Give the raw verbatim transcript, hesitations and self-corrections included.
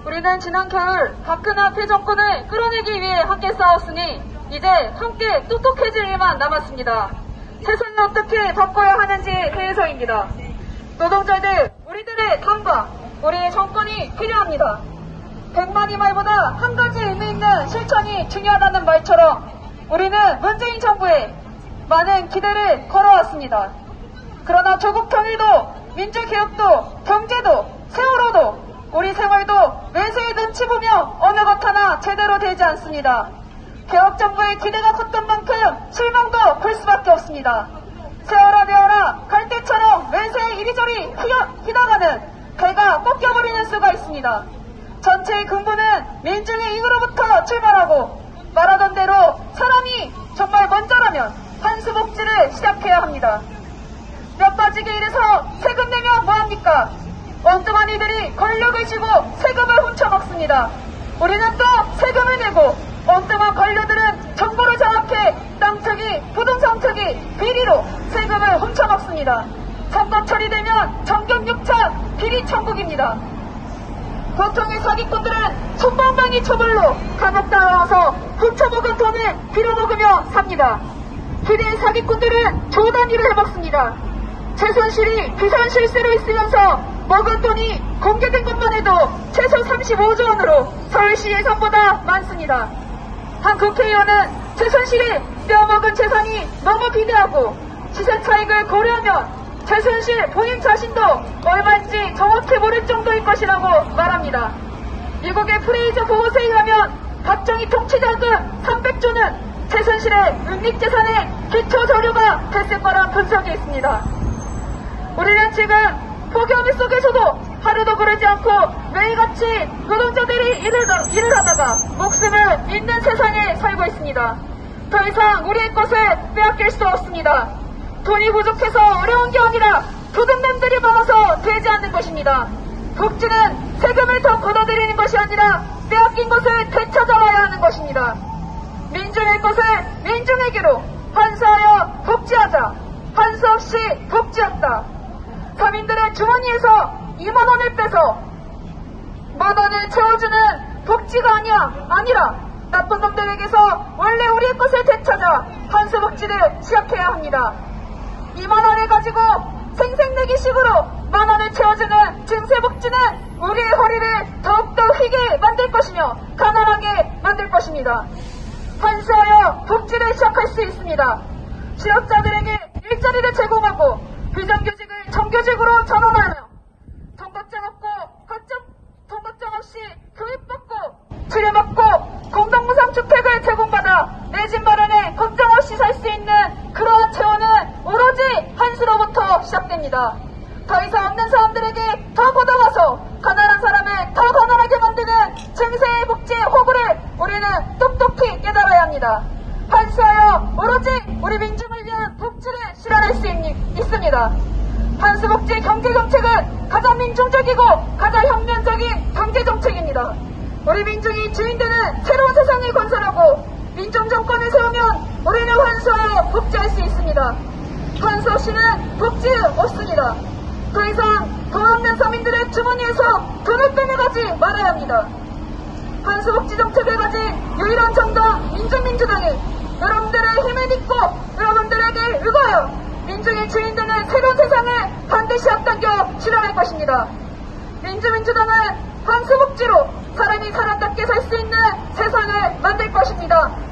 우리는 지난 겨울 박근혜 패정권을 끌어내기 위해 함께 싸웠으니 이제 함께 똑똑해질 일만 남았습니다. 세상을 어떻게 바꿔야 하는지에 대해서입니다. 노동자들, 우리들의 당과 우리의 정권이 필요합니다. 백만이 말보다 한 가지 의미 있는 실천이 중요하다는 말처럼 우리는 문재인 정부에 많은 기대를 걸어왔습니다. 그러나 조국 통일도, 민주개혁도, 경제도, 세월호도, 우리 생활도 외세의 눈치 보며 어느 것 하나 제대로 되지 않습니다. 개혁정부의 기대가 컸던 만큼 실망도 클 수밖에 없습니다. 세월아 되어라 갈대처럼 외세에 이리저리 휘나가는 배가 꺾여버리는 수가 있습니다. 전체의 근본은 민중의 이익으로부터 출발하고 말하던 대로 사람이 정말 먼저라면 환수복지를 시작해야 합니다. 몇 빠지게 이래서 세금 내면 뭐합니까? 엉뚱한 이들이 권력을 쥐고 세금을 훔쳐먹습니다. 우리는 또 세금을 내고 엉뚱한 관료들은 정보를 장악해 땅 투기, 부동산 투기, 비리로 세금을 훔쳐먹습니다. 선거 처리되면 정경육차 비리 천국입니다. 보통의 사기꾼들은 천방망이 처벌로 감옥 들어와서 훔쳐먹은 돈을 빌어먹으며 삽니다. 기대의 사기꾼들은 조 단위로 해먹습니다. 최순실이 비선 실세로 있으면서 먹은 돈이 공개된 것만 해도 최소 삼십오조 원으로 서울시 예산보다 많습니다. 한 국회의원은 최순실이 떼어먹은 재산이 너무 비대하고 시세 차익을 고려하면 최순실 본인 자신도 얼마인지 정확히 모를 정도일 것이라고 말합니다. 미국의 프레이저 보고서에 의하면 박정희 통치자금 삼백조는 최순실의 은닉재산의 기초 자료가 됐을 거란 분석이 있습니다. 우리는 지금 포기함 속에서도 하루도 그러지 않고 매일같이 노동자들이 일을, 일을 하다가 목숨을 잃는 세상에 살고 있습니다. 더 이상 우리의 것을 빼앗길 수 없습니다. 돈이 부족해서 어려운 게 아니라 도둑놈들이 많아서 되지 않는 것입니다. 복지는 세금을 더 걷어들이는 것이 아니라 빼앗긴 것을 되찾아와야 하는 것입니다. 민중의 것을 민중에게로 환수하여 복지하자. 환수 없이 복지였다. 서민들의 주머니에서 이만 원을 빼서 만 원을 채워주는 복지가 아니야, 아니라 나쁜 놈들에게서 원래 우리의 것을 되찾아 환수복지를 시작해야 합니다. 이만 원을 가지고 생색내기식으로 만 원을 채워주는 증세복지는 우리의 허리를 더욱더 휘게 만들 것이며 가난하게 만들 것입니다. 환수하여 복지를 시작할 수 있습니다. 취업자들에게 일자리를 제공하고 비정규직을 정규직으로 전환하며 돈 걱정 없고 걱정, 돈 걱정 없이 교육받고 치료받고 공동무상주택을 제공받아 내 집 마련에 걱정 없이 살 수 있는 그러한 재원은 오로지 환수로부터 시작됩니다. 더 이상 없는 사람들에게 더 걷어와서 가난한 사람을 더 가난하게 만드는 증세의 복지의 호구를 우리는 똑똑히 깨달아야 합니다. 환수하여 오로지 우리 민중을 위한 복지를 실현할 수 있, 있습니다. 환수복지 경제정책은 가장 민중적이고 가장 혁명적인 경제정책입니다. 우리 민중이 주인되는 새로운 세상을 건설하고 민중정권을 세우면 우리는 환수하여 복지할 수 있습니다. 환수 없이는 복지 없습니다. 더 이상 돈 없는 서민들의 주머니에서 돈을 빼내가지 말아야 합니다. 환수복지 정책을 가진 유일한 정당 민중민주당은 여러분들의 힘을 믿고 여러분들에게 의거하여 민중의 주인되는 새로운 세상을 반드시 앞당겨 실현할 것입니다. 민주민주당은 환수복지로 사람이 사람답게 살 수 있는 세상을 만들 것입니다.